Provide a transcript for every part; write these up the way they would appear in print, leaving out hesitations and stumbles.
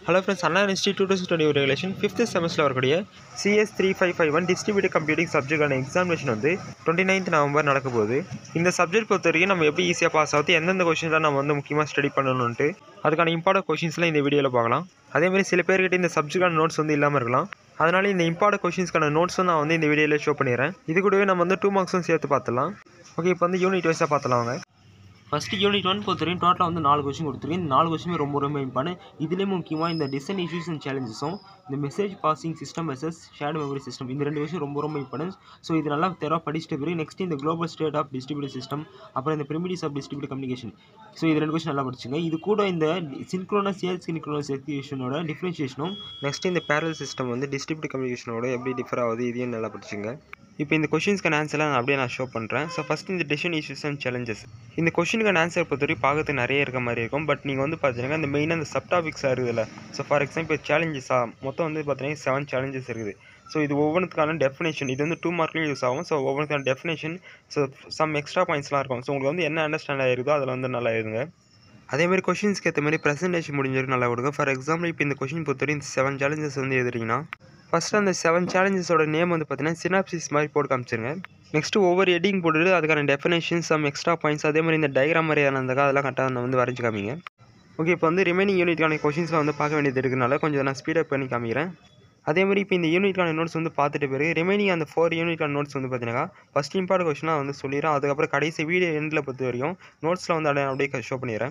Hello friends, Anna Institute 2024 Regulation 5th semester வரக்கூடிய CS3551 Distributed Computing subject ஆன examination வந்து 29th November நடக்க போகுது. இந்த சப்ஜெக்ட் பொறுத்தவரைக்கும் நம்ம எப்படி ஈஸியாக பாஸ் ஆகுது, எந்தெந்த கொஷின்லாம் நம்ம வந்து முக்கியமாக ஸ்டடி பண்ணணும்ட்டு அதுக்கான இம்பார்ட்டன்ட் கொஷின்ஸ்லாம் இந்த வீடியோவில் பார்க்கலாம். அதேமாதிரி சில பேர்கிட்ட இந்த சப்ஜெக்டான நோட்ஸ் வந்து இல்லாமல் இருக்கலாம். அதனால இந்த இம்பார்ட்டன்ட் கொஷின்ஸ்க்கான நோட்ஸும் நான் வந்து இந்த வீடியோவில் ஷோ பண்ணிடுறேன். இது கூடவே நம்ம வந்து 2 மார்க்ஸும் சேர்த்து பார்த்துலாம். ஓகே, இப்போ வந்து யூனிட் வைஸாக பார்த்துலாம் வாங்க. ஃபஸ்ட்டு யூனிட் 1 பொறுத்தவரைக்கும் டோட்டலாக வந்து 4 கொஸ்டின் கொடுத்துருக்கேன். இந்த 4 கொஸ்டின் ரொம்ப இம்பார்ட்டன்ட். இதுலேயே முக்கியமாக இந்த டிசைன் இஷ்யூஸ் அண்ட் சேலஞ்சஸும் இந்த message passing system versus shared memory system இந்த 2 விஷயம் ரொம்ப இம்பார்ட்டன்ஸ். ஸோ இது நல்லா தெரவாக படிச்சுட்டு பிறகு நெக்ஸ்ட் இந்த global state of distributed system, அப்புறம் இந்த primitives of distributed communication. So இது 2 கொஸ்டின் நல்லா படிச்சுங்க. இது கூட இந்த சின்க்ரோனஸ் சின்க்ரோனஸ் எக்ஸிகியூஷனோட டிஃப்ரென்ஷியேஷனும் நெக்ஸ்ட் இந்த பேரலல் சிஸ்டம் வந்து டிஸ்ட்ரிபியூட்டட் கம்யூனிகேஷனோட எப்படி டிஃபர் ஆகுது இதையும் நல்லா படிச்சுங்க. இப்போ இந்த கொஷின்ஸ்க்கான ஆன்சர்லாம் நான் அப்படியே ஷோ பண்ணுறேன். ஸோ ஃபஸ்ட் இந்த டிசிஷன் இஷ்யூஸ் அண்ட் சேலஞ்சஸ். இந்த கொஷினுக்கான ஆன்சர் பொறுத்தவரைக்கும் பார்க்கறதுக்கு நிறைய இருக்க மாதிரி இருக்கும். பட் நீங்கள் வந்து பார்த்தீங்கன்னா இந்த மெயினாக இந்த சப் டாபிக்ஸாக இருக்குதுல்ல. ஸோ ஃபார் எக்ஸாம்பிள் சேலஞ்சஸாக மொத்தம் வந்து பார்த்தீங்கன்னா 7 சேலஞ்சஸ் இருக்குது. ஸோ இது ஒவ்வொன்றுக்கான டெஃபினேஷன் இது வந்து 2 மார்க்லையும் யூஸ் ஆகும். ஸோ ஒவ்வொன்றுக்கான டெஃபினேஷன் ஸோ சம் எக்ஸ்ட்ரா பாயிண்ட்ஸ்லாம் இருக்கும். ஸோ உங்களுக்கு வந்து என்ன அண்டர்ஸ்டாண்ட் ஆகிருக்கோ அதில் வந்து நல்லா எழுதுங்க. அதேமாதிரி கொஷின்ஸ்க்கு ஏற்ற மாதிரி ப்ரெசன்டேஷன் முடிஞ்சிருக்கு நல்லா கொடுங்க. ஃபார் எக்ஸாம்பிள் இப்போ இந்த கொஷின் பொறுத்தவரைக்கும் இந்த 7 சேலஞ்சஸ் வந்து எழுதுறீங்கன்னா ஃபஸ்ட்டு அந்த 7 சேலஞ்சஸோட நேம் வந்து பார்த்தீங்கன்னா சினாப்சிஸ் மாதிரி போட்டு காமிச்சிருங்க. நெக்ஸ்ட்டு ஒவ்வொரு ஹெட்டிங் போட்டுட்டு அதுக்கான டெஃபினேஷன் சம் எக்ஸ்ட்ரா பாயிண்ட்ஸ் அதே மாதிரி இந்த டயக்ராம் மாதிரியான அந்த அதெல்லாம் கரெக்டாக வந்து வரைஞ்சி காமிங்க. ஓகே, இப்போ வந்து ரிமைனிங் யூனிட்கான கொஷின்ஸ்லாம் வந்து பார்க்க வேண்டியது இருக்கிறதுனால கொஞ்சம் நான் ஸ்பீடப் பண்ணி காமிக்கிறேன். அதேமாதிரி இப்போ இந்த யூனிட்கான நோட்ஸ் வந்து பார்த்துட்டு பிறகு ரிமைனிங் அந்த 4 யூனிட்கான நோட்ஸ் வந்து பார்த்தீங்கன்னா ஃபஸ்ட் இம்பார்ட்டன்ட் கொஷினாக வந்து சொல்லிடுறேன். அதுக்கப்புறம் கடைசி வீடியோ எண்டில் பொறுத்த வரைக்கும் நோட்ஸில் வந்து அப்படியே ஷோ பண்ணிடுறேன்.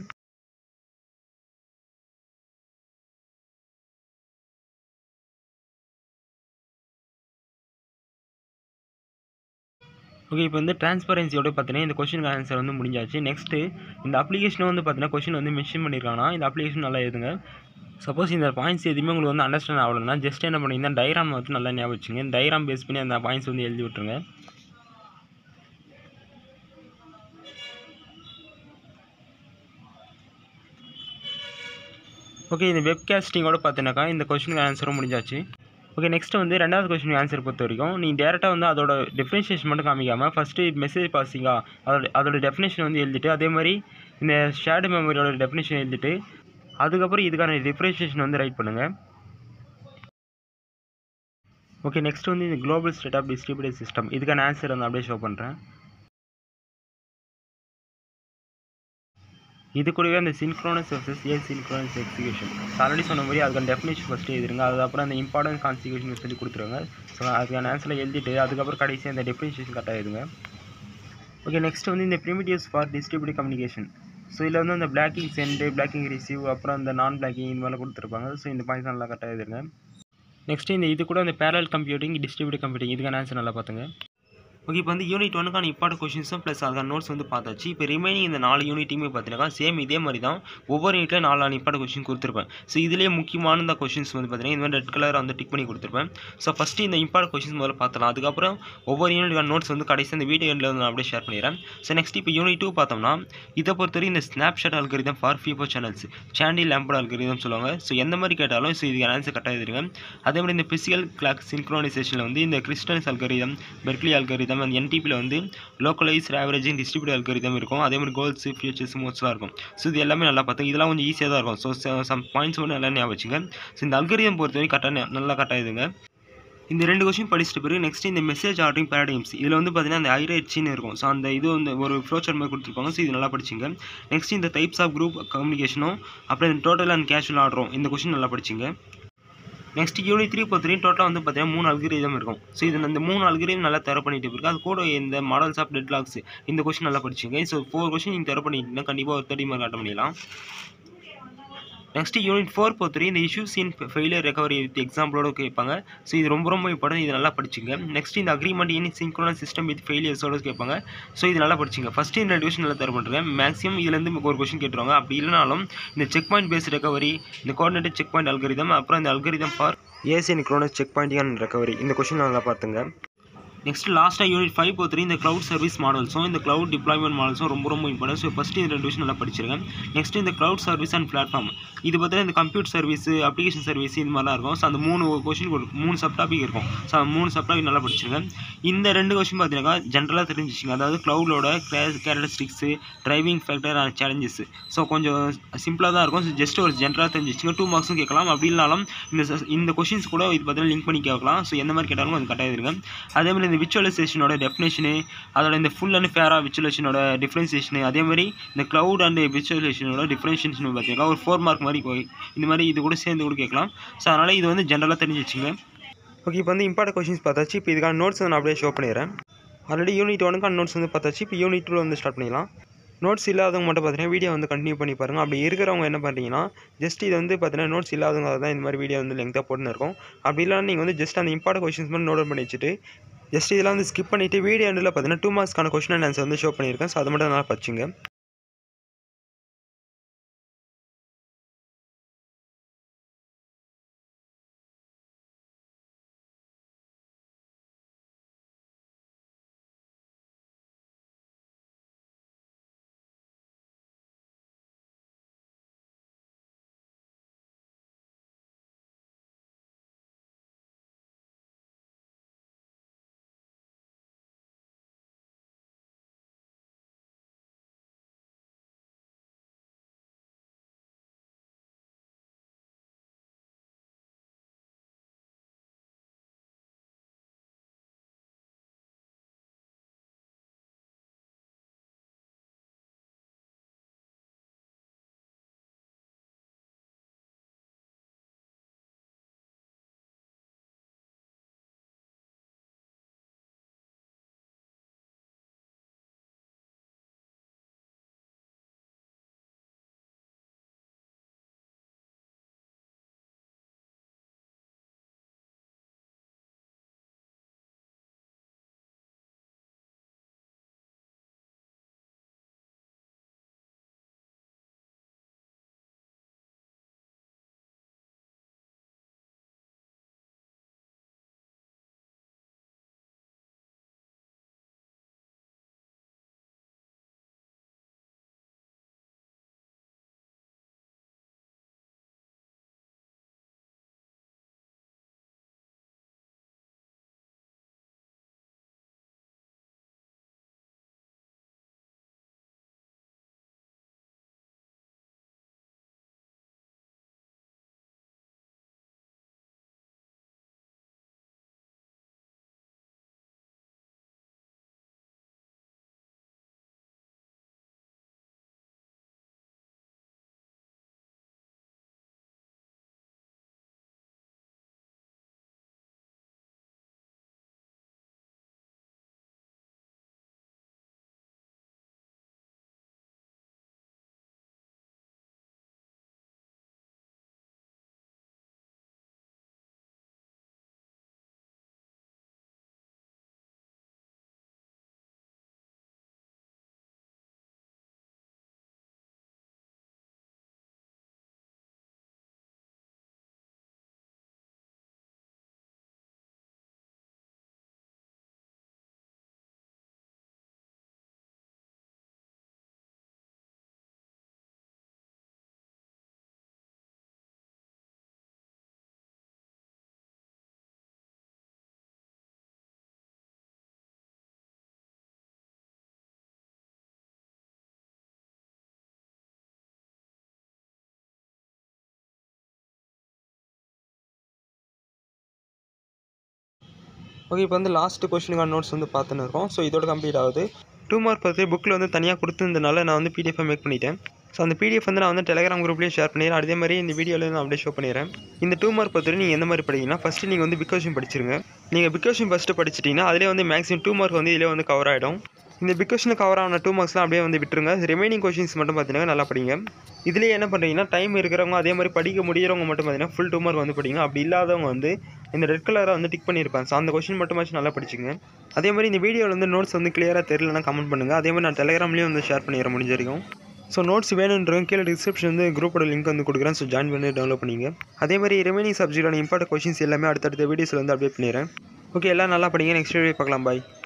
ஓகே, இப்போ வந்து டிரான்ஸ்பரன்சியோட பார்த்தீங்கன்னா இந்த கொஷினுக்கு ஆன்சர் வந்து முடிஞ்சாச்சு. நெக்ஸ்ட்டு இந்த அப்ளிகேஷனும் வந்து பார்த்தீங்கன்னா கொஷின் வந்து மென்ஷன் பண்ணியிருக்காங்கன்னா இந்த அப்ளிகேஷன் நல்லா எழுதுங்க. சப்போஸ் இந்த பாயிண்ட்ஸ் எதுவுமே உங்களுக்கு வந்து அண்டர்ஸ்டாண்ட் ஆகலைன்னா ஜஸ்ட் என்ன பண்ணிங்கன்னா டயக்ராம் வந்து நல்லா ஞாபகம் வச்சுங்க. டயக்ராம் பேஸ் பண்ணி அந்த பாயிண்ட்ஸ் வந்து எழுதி விட்டுருங்க. ஓகே, இந்த வெப்காஸ்டிங்கோட பார்த்தீங்கன்னாக்கா இந்த கொஷினுக்கு ஆன்சரும் முடிஞ்சாச்சு. ஓகே, நெக்ஸ்ட்டு வந்து 2வது கொஸ்டின் ஆன்சர் பொறுத்த வரைக்கும் நீங்கள் டேரெக்டாக வந்து அதோட டெஃபினேஷன் மட்டும் காமிக்காமல் ஃபஸ்ட்டு மெசேஜ் பாசிங்காக அதோட டெஃபினேஷன் வந்து எழுதிட்டு அதே மாதிரி இந்த ஷேர்டு மெமரியோட டெஃபினேஷன் எழுதிட்டு அதுக்கப்புறம் இதுக்கான டிஃப்ரென்ஷியேஷன் வந்து ரைட் பண்ணுங்கள். ஓகே, நெக்ஸ்ட் வந்து இந்த global state of distributed system இதுக்கான ஆன்சர் வந்து அப்படியே ஷோ பண்ணுறேன். இது கூடவே அந்த synchronous versus synchronous execution already சொன்ன மாதிரி அதுக்கான டெஃபினேஷன் ஃபஸ்ட்டு எழுதுங்க. அதுக்கப்புறம் அந்த இம்பார்ட்டன்ட் கான்சிக்யூஷன் சொல்லி கொடுத்துருங்க. ஸோ அதுக்கான ஆன்சரில் எழுதிட்டு அதுக்கப்புறம் கடைசி அந்த டெஃபினேஷன் கரெக்டாக எழுதுங்க. ஓகே, நெக்ஸ்ட் வந்து இந்த primitives for distributed communication. So இதில் வந்து அந்த பிளாக்கிங் சென்டு பிளாக்கிங் ரிசீவ் அப்புறம் அந்த நான் பிளாக்கிங் இந்த மாதிரி கொடுத்துருப்பாங்க. ஸோ இந்த பாயிண்ட்ஸ் நல்லா கரெக்டாக எழுதுங்க. நெக்ஸ்ட்டு இது கூட அந்த பேரலல் கம்ப்யூட்டிங் டிஸ்ட்ரிபியூட்டட் கம்ப்யூட்டிங் இதுக்கான ஆன்சர் நல்லா பார்த்துங்க. ஓகே, இப்போ வந்து யூனிட் 1க்கான இம்பார்ட்டன்ட் கொஷின்ஸும் ப்ளஸ் அதுக்கான நோட்ஸ் வந்து பார்த்தாச்சு. இப்போ ரிமைனிங் இந்த 4 யூனிட்டையுமே பார்த்தீங்கன்னா சேம் இதே மாதிரி தான் ஒவ்வொரு யூனிட்டில் 4 இம்பார்ட்டன்ட் கொஷின் கொடுத்துருப்பேன். ஸோ இதிலே முக்கியமான இந்த கொஷின்ஸ் வந்து பார்த்தீங்கன்னா இந்த மாதிரி ரெட் கலரை வந்து டிக் பண்ணி கொடுத்துருப்பேன். ஸோ ஃபஸ்ட்டு இந்த இம்பார்ட்டன்ட் கொஷின்ஸ் முதல்ல பார்த்தலாம். அதுக்கப்புறம் ஒவ்வொரு யூனிட்கான நோட்ஸ் வந்து கடைசி இந்த வீடியோ எண்டில் வந்து நான் அப்படியே ஷேர் பண்ணிடுறேன். ஸோ நெக்ஸ்ட் இப்போ யூனிட் 2 பார்த்தோம்னா இதை பொறுத்தவரை இந்த snapshot algorithm for FIFO channels Chandy Lamport algorithm சொல்லுவாங்க. ஸோ எந்த மாதிரி கேட்டாலும் ஸோ இதுக்கான ஆன்சர் கரெக்டாக எழுதுங்க. அதே மாதிரி இந்த பிசிக்கல் கிளாக் சின்க்ரோனைசேஷனில் வந்து இந்த கிறிஸ்டல்ஸ் அல்காரிதம் பெர்க்லி அல்காரிதம் அந்த NTPயில் வந்து லோக்கலைஸ்ட் ஆவரேஜிங் டிஸ்ட்ரிபியூட்டட் அல்காரிதம் இருக்கும். அதே மாதிரி கோல்ஸ் ஃபியூச்சர்ஸ் மோட்ஸ்லாம் இருக்கும். ஸோ இது எல்லாமே நல்லா பார்த்து இதெல்லாம் கொஞ்சம் ஈஸியாக தான் இருக்கும். ஸோ சம் பாயிண்ட்ஸ் மட்டும் நல்லா ஞாபகம் வச்சுங்க. ஸோ இந்த அல்காரிதம் பொறுத்தவரைக்கும் கரெக்டாக இதுங்க. இந்த 2 கொஸ்டின் படிச்சுட்டு பிறகு நெக்ஸ்ட் இந்த மெசேஜ் ஆர்டரிங் பேரடைம்ஸ் இதில் வந்து பார்த்தீங்கன்னா அந்த ஹைரார்ச்சின்னு இருக்கும். ஸோ அந்த இது வந்து ஒரு ஃப்ளோசார்ட் மாதிரி கொடுத்துருப்பாங்க. ஸோ இது நல்லா படிச்சிங்க. நெக்ஸ்ட் இந்த டைப்ஸ் ஆஃப் குரூப் கம்யூனிகேஷனும் அப்புறம் இந்த டோட்டல் அண்ட் கேஷுவல் ஆர்டரும் இந்த கொஸ்டின் நல்லா படிச்சிங்க. நெக்ஸ்ட் யூனிட் 3 பொறுத்தவரைக்கும் டோட்டலாக வந்து பார்த்தீங்கன்னா 3 அல்காரிதம் இருக்கும். ஸோ இது இந்த 3 அல்காரிதம் நல்லா தர பண்ணிட்டு இருக்கு. அது கூட இந்த மாடல்ஸ் ஆஃப் டெட்லாக்ஸ் இந்த கொஸ்டின் நல்லா படிச்சுங்க. ஸோ 4 கொஸ்டின் நீங்கள் தர பண்ணிட்டீங்கன்னா கண்டிப்பாக ஒரு 30 மார்க் அட்டன் பண்ணிடலாம். நெக்ஸ்ட் யூனிட் 4 பொறுத்தவரைக்கும் இந்த issues in failure recovery with எக்ஸாம்பிளோட கேட்பாங்க. ஸோ இது ரொம்ப இம்பார்ட்டன்ட், இது நல்லா படிச்சுங்க. நெக்ஸ்ட் இந்த agreement in synchronous system with ஃபெயிலியர்ஸோட கேட்பாங்க. ஸோ இது நல்லா படிச்சுங்க. ஃபஸ்ட்டு இந்த 2 கொஸ்டின் நல்லா தர பண்ணுறேன். மேக்ஸிமம் இதுலேருந்து ஒரு கொஸ்டின் கேட்டுருவாங்க. அப்படி இல்லைனாலும் இந்த செக் பாயிண்ட் பேஸ்ட் ரெக்கவரி இந்த கோஆர்டினேட்டட் செக் பாயிண்ட் அல்காரிதம் அப்புறம் இந்த algorithm for asynchronous checkpointing and recovery இந்த கொஸ்டின் நல்லா பார்த்துங்க. நெக்ஸ்ட் லாஸ்ட்டாக யூனிட் 5 பொறுத்தவரை இந்த க்ளவுட் சர்வீஸ் மாடல்ஸும் இந்த க்ளவுட் டிப்ளாய்மெண்ட் மாடல்ஸும் ரொம்ப இம்பார்ட்டன்ட். ஸோ ஃபஸ்ட்டு இந்த 2 விஷயம் நல்லா படிச்சிருக்கேன். நெக்ஸ்ட் இந்த க்ளவுட் சர்வீஸ் அண்ட் பிளாட்ஃபார்ம் இது பார்த்தீங்கன்னா இந்த கம்ப்யூட்டர் சர்வீஸ், அப்ளிகேஷன் சர்வீஸ் இது மாதிரிலாம் இருக்கும். ஸோ அந்த 3 கொஸ்டின் 3 சப் டாபிக் இருக்கும். ஸோ அந்த 3 சப் டாபிக் நல்லா படிச்சிருக்கேன். இந்த 2 கொஸ்டின் பார்த்தீங்கன்னா ஜென்ரலாக தெரிஞ்சிச்சிங்க. அதாவது க்ளவுடோட characteristics, driving factor and challenges. So கொஞ்சம் சிம்பிளாக தான் இருக்கும். ஸோ ஜஸ்ட் ஒரு ஜென்ரலாக தெரிஞ்சிச்சிங்க. 2 மார்க்ஸும் கேட்கலாம். அப்படி இல்லைனாலும் இந்த கொஸ்டின்ஸ் கூட இது பார்த்தீங்கன்னா லிங்க் பண்ணி கேட்கலாம். ஸோ எந்த மாதிரி கேட்டாலும் அது கட்டாயம் இருக்கும். அதேமாதிரி இந்த விச்சுவலைசேஷனோட டெஃபினேஷனு, அதோட இந்த ஃபுல் அண்ட் ஃபேராக விச்சுவலைசேஷனோட டிஃப்ரென்சியேஷனு, அதேமாதிரி இந்த க்ளவுட் அண்ட் விச்சுவலைசேஷனோட டிஃப்ரென்ஷியேஷன் பார்த்தீங்கன்னா ஒரு 4 மார்க் மாதிரி இந்த மாதிரி இது கூட சேர்ந்து கூட கேட்கலாம். ஸோ அதனால் இது வந்து ஜென்ரலாக தெரிஞ்சு வச்சுங்க. ஓகே, இப்போ வந்து இம்பார்ட்டன்ட் கொஸ்டின்ஸ் பார்த்தாச்சு. இப்போ இதுக்கான நோட்ஸ் வந்து நான் அப்படியே ஷோ பண்ணிடுறேன். ஆல்ரெடி யூனிட் 1க்கான நோட்ஸ் வந்து பார்த்தாச்சு. இப்போ யூனிட் 2 வந்து ஸ்டார்ட் பண்ணிடலாம். நோட்ஸ் இல்லாதவங்க மட்டும் பார்த்தீங்கன்னா வீடியோ வந்து கண்டினியூ பண்ணி பாருங்கள். அப்படி இருக்கிறவங்க என்ன பண்ணுறீங்கன்னா ஜஸ்ட் இது வந்து பார்த்தீங்கன்னா நோட்ஸ் இல்லாதவங்க தான் இந்த மாதிரி வீடியோ வந்து லெங்க்தாக போட்டுன்னு இருக்கும். அப்படி இல்லைனா நீங்கள் வந்து ஜஸ்ட் அந்த இம்பார்ட்டன்ட் கொஸ்டின்ஸ் மட்டும் நோட் பண்ணி வச்சுட்டு ஜஸ்ட் இதெல்லாம் வந்து ஸ்கிப் பண்ணிவிட்டு வீடியோ எண்டில் பார்த்தீங்கன்னா 2 மார்க்ஸ்க்கான கொஸ்டின் அண்ட் ஆன்சர் வந்து ஷோ பண்ணியிருக்கேன். ஸோ அதை மட்டும் நல்லா படிச்சுங்க. ஓகே, இப்போ வந்து லாஸ்ட் கொஸ்டினுக்கான நோட்ஸ் வந்து பார்த்துன்னு இருக்கோம். ஸோ இதோட கம்ப்ளீட் ஆகுது. 2 மார்க் பார்த்து புக்கில் வந்து தனியாக கொடுத்துருந்தனால நான் வந்து PDF மேக் பண்ணிட்டேன். ஸோ அந்த PDF வந்து நான் வந்து டெலிகிராம் குரூப்லேயும் ஷேர் பண்ணிடுறேன். அதே மாதிரி இந்த வீடியோவில் நான் அப்படியே ஷோ பண்ணிடுறேன். இந்த 2 மார்க் பார்த்து நீங்கள் எந்த மாதிரி படிங்கன்னா ஃபஸ்ட்டு நீங்கள் வந்து பிக் கொஸ்டின் படிச்சிருங்க. நீங்கள் பிக் கொஸ்டின் ஃபஸ்ட்டு படிச்சிட்டிங்கன்னா அதிலே வந்து மேக்ஸிமம் 2 மார்க் வந்து இதிலே வந்து கவர் ஆகிடும். இந்த பிக் கொஸ்டின் கவர் ஆன 2 மார்க்ஸ்லாம் அப்படியே வந்து விட்டுருங்க. ரிமைனிங் கொஸ்டின்ஸ் மட்டும் பார்த்தீங்கன்னா நல்லா படிங்க. இதிலே என்ன பண்ணுறீங்கன்னா டைம் இருக்கிறவங்க அதே மாதிரி படிக்க முடியறவங்க மட்டும் பார்த்தீங்கன்னா ஃபுல் 2 மார்க் வந்து படிங்க. அப்படி இல்லாதவங்க வந்து இந்த ரெட் கலரை வந்து டிக் பண்ணியிருப்பேன். ஸோ அந்த கொஸ்டின் மட்டுமாச்சும் நல்லா படிச்சுங்க. அதே மாதிரி இந்த வீடியோவில் வந்து நோட்ஸ் வந்து கிளியராக தெரியலன்னா கமெண்ட் பண்ணுங்கள். அதே மாதிரி நான் டெலிகிராம்லேயும் வந்து ஷேர் பண்ணிடுறேன் முடிஞ்ச வரைக்கும். ஸோ நோட்ஸ் வேணுன்றவங்க கீழே டிஸ்கிரிப்ஷன் வந்து குரூப்போட லிங்க் வந்து கொடுக்குறேன். ஸோ ஜாயின் பண்ணி டவுன்லோட் பண்ணிங்க. அதே மாதிரி ரிமைனிங் சப்ஜெக்டான இம்பார்ட்டன்ட் கொஸ்டின்ஸ் எல்லாமே அடுத்தடுத்த வீடியோஸில் வந்து அப்டேட் பண்ணிடுறேன். ஓகே, எல்லாம் நல்லா படிங்க. நெக்ஸ்ட் வீடியோ பார்க்கலாம். பாய்.